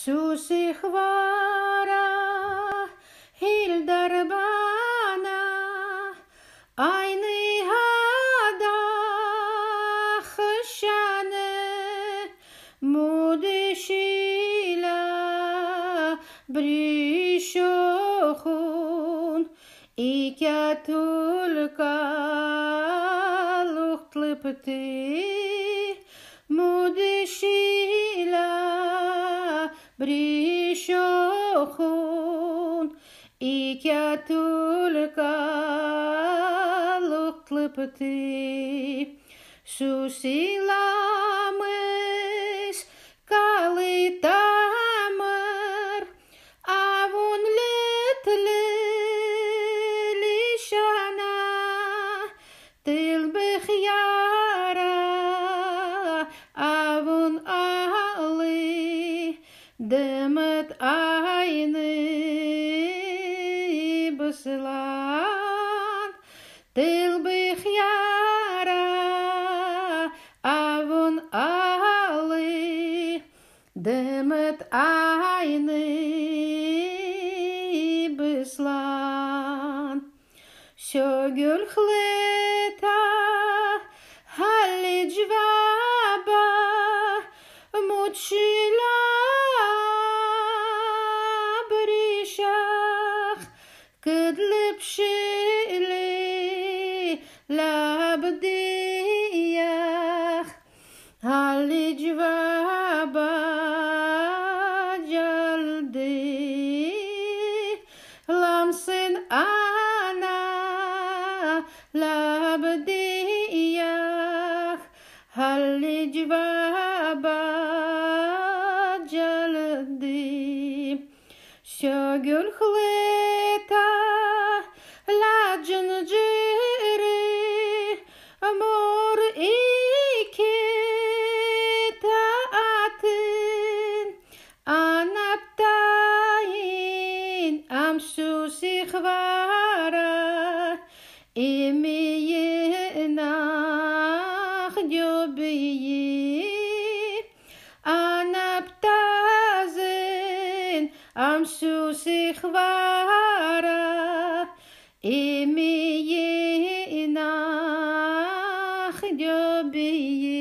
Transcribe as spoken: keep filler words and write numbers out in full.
Susihvara Hildarbana Ayni hada Khshane Mudishila Brishokhun Ikatulka Luchtlipti Mudishila Brishokhun Ikatulka Luchtlipti Susilamis Kalitamar Avun Litli Lishana Tilbikhyara Avun Ali Demet Ayni Beslan Tilbikhyara Avun Ali Demet Ayni Beslan Shogul Khleta Halijvaba Mutshila Brishach Kedlip Shili Labdiyach Halijvaba Jaldi Lamsin Ana Labdiyach Halijvaba Jaldi Shogul Khleta Lajan Jiri Amor Ikita Atin Anaptain Am Susikhvara Imiyinach Jobiyi Anaptazin Am Susikhvara Imiyinach Jobiyi